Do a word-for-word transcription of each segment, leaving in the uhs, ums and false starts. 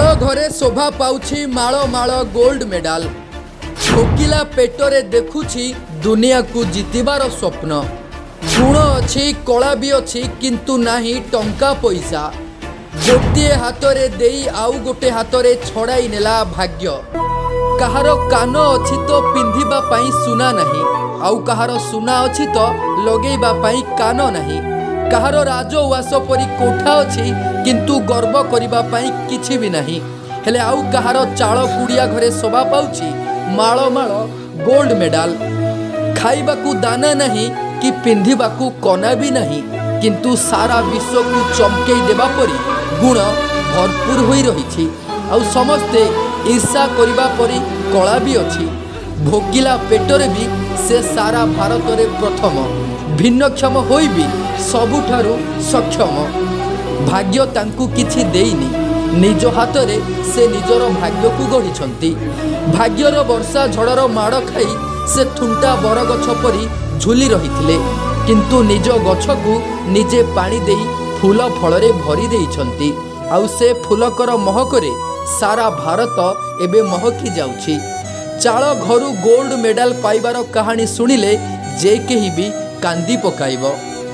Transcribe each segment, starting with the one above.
घरे शोभा पाउछि माळ माळ गोल्ड मेडल। भोकिला पेटरे देखुछि दुनिया को जीतिबार स्वप्न। गुण अछि कला भी अछि किंतु नाही टंका पैसा। गोटे हाथरे देई आउ गोटे हाथरे छड़ाई नेला भाग्य। कहार कान अछि तो पिंधिबा पई सुना नहीं, आउ कहार सुना अछि तो लगेइबा पई कान नहीं। कहार राजउवास परी कोठा अछि किंतु गर्व करिबा पई किछि भी नहीं। हेले आउ कहार चाळ कुड़िया घरे शोभा पाउछि माळ माळ गोल्ड मेडल। खाइबाकू दाना नहीं कि पिंधिबाकू कना भी नहीं, किंतु सारा विश्व को चमकेई देबा परी गुण भरपूर होई रहिछि। आउ समस्ते ईर्षा करिबा परी कला भी अछि। भोगिला पेटरे भी से सारा भारत रे प्रथम। भिन्नक्षम होई भी सबुठारु सक्षम। भाग्य तांकु किछि देइनी, निज हाथ रे से निजर भाग्य को गढ़ी। भाग्यर वर्षा झड़र माड़ खाई से ठुंटा बरगछ परी झुली रही, किंतु निज गछ को निजे पानी देई फूल फल रे भरी देइछंती। आउ से फूलकर महकरे सारा भारत एबे महकी जाउछि। चाळ घरु गोल्ड मेडल पाइबार कहानी सुनिले जे केही भी कांदी पकाइब।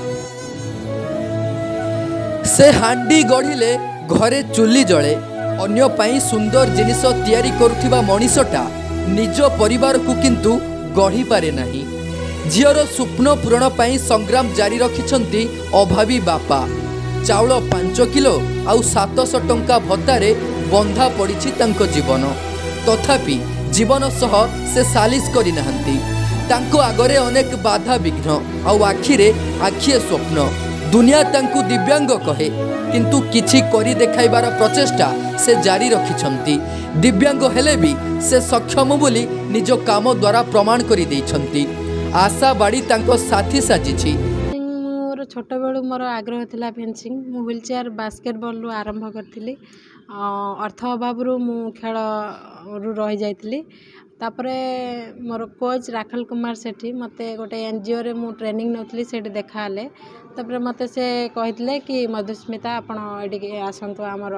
से हांडी गढ़िले घरे चुली जले। अन्य पाई सुंदर जिनिस तैयारी करुथिबा मनीषटा निज परिवार को किंतु गढ़ी पारे नाही। झीर स्वप्न पूरण पाई संग्राम जारी रखिछंती अभावी बापा। चाउल पांच किलो आउ सातश टंका भत्तारे बंधा पड़िछि तांको जीवन। तथापि जीवन सह से सालिस करि नाहंती। तांको आगरे अनेक बाधा विघ्न आउ आखिरे आखिए स्वप्न। दुनिया तांको दिव्यांग कहे किंतु किछि करि देखाइबार प्रचेष्टा से जारी रखिछंती। दिव्यांग हेले भी से सक्षम बोली निज काम द्वारा प्रमाण करि दैछंती। आशा बाड़ी तांको साथी साजिछि। मोर छोट बेलू मोर आग्रह थिला फेंसिंग। मु व्हील चेयर बास्केटबॉल रु आरंभ करथिली। अर्थ अभाव रु मु खेल रु रही जाइथिली। तापरे मोर कोच राखल कुमार सेठी मते गोटे एनजीओ रे मु ट्रेनिंग नउथली, सेठी देखाले। तापरे मते से कहितले कि मधुस्मिता आपण एडिके आसंतु हमर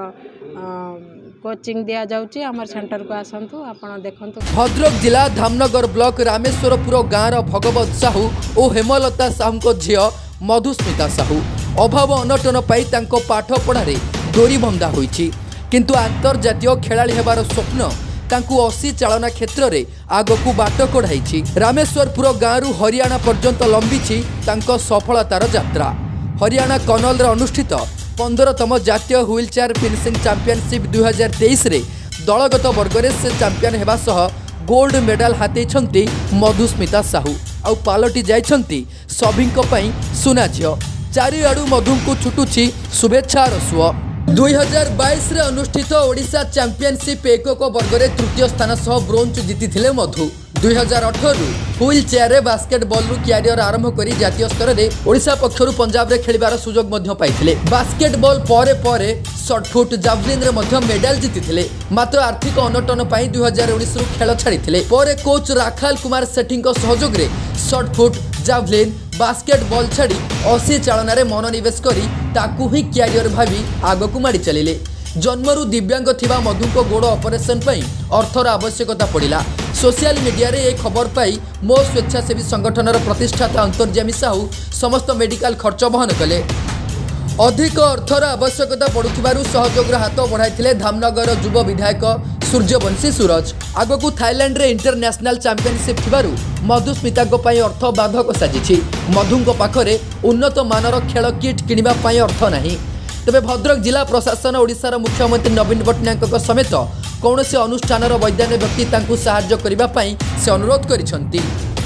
कोचिंग दिया जाउची, हमर सेंटर को आसंतु आपण देखंतु। भद्रक जिला धामनगर ब्लॉक रामेश्वरपुर गाँव रो भगवत साहू और हेमलता साहू को झियो मधुस्मिता साहू अभाव अनटन पाई तांको पाठ पढ़ारे डोरी बंधा होईछि, किंतु अंतर्जातीय खेलाड़ी हेबार स्वप्न तांकु अशी चालना क्षेत्र रे आगकू बाट कढ़ाई। रामेश्वरपुर गाँव हरियाणा पर्यंत लंबी तांको सफलतार यात्रा। हरियाणा कनल रे अनुष्ठित पंद्रहतम जातीय व्हील चेयर फिनिशिंग चैंपियनशिप दुई हजार तेईस रे दलगत वर्ग में से चैंपियन हेबा सह गोल्ड मेडल हातेइछंती मधुस्मिता साहू। आउ पालटी जाइछंती सभिंको पई सुना झियो। चारिआडू मधु को छुटुछि शुभेच्छार सुओ। दुई हजार बाईस रे अनुष्ठित ओडिशा चैंपियनशिप एकक वर्ग में तृतीय स्थान सह ब्रोंज जीति मधु। दुई हजार अठर व्हील चेयर रे बास्केटबॉल रु क्यारियर आरंभ करी जातीय स्तर रे ओडिशा पक्षरु पंजाब रे खेलिबार सुजोग मध्य पाइथिले। बास्केटबॉल परे परे शॉटपुट जावलिन रे मध्य मेडल जीतिथिले। मात्र आर्थिक अनटन पाई दुई हजार उन्नीस रु खेल छाड़िथिले। परे कोच राखाल कुमार सेठी सहयोग रे शॉटपुट जावलिन बास्केटबॉल छाड़ी अशी चालना रे मनोनिवेश करी ताकू ही क्यारियर भावी आगकू माड़ी चलिले। जन्मरू दिव्यांग थिबा मधु को गोड़ ऑपरेशन पई अर्थर आवश्यकता पड़िला। सोशल मीडिया रे ए खबर पाई मो स्वेच्छासेवी संगठनर प्रतिष्ठाता अंतर्जामी साहू समस्त मेडिकल खर्च वहन कले। अधिक अर्थर आवश्यकता पड़ुथिबारु सहयोग हाथ बढ़ाइथिले धामनगर युव विधायक सूर्यवंशी सूरज। आगकू थाईलैंड रे इंटरनेशनल चैंपियनशिप थिबारु मधुस्मिता को पई अर्थ बाधक साजिछि। मधुंको पाखरे उन्नत मानर खेल किट किनिबा पई अर्थ नाही। तेबे भद्रक जिला प्रशासन ओडिशार मुख्यमंत्री नवीन पट्टनायक समेत कौन से अनुष्ठान वैज्ञानिक व्यक्ति तांकु साहाय्य करिबा पई से अनुरोध करिसंती।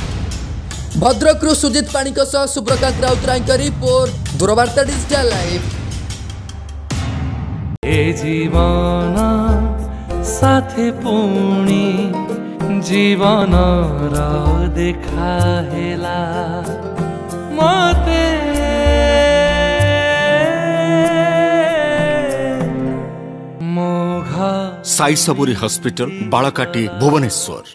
भद्रक रु सुजित पाणिक सह सुप्रकांत राउतरायक रिपोर्ट दूरवार्ता डिजिटल लाइव। ए जीवन साथे पुणी जीवन रा देखा हेला मते साई सबुरी हॉस्पिटल बालकाटी भुवनेश्वर।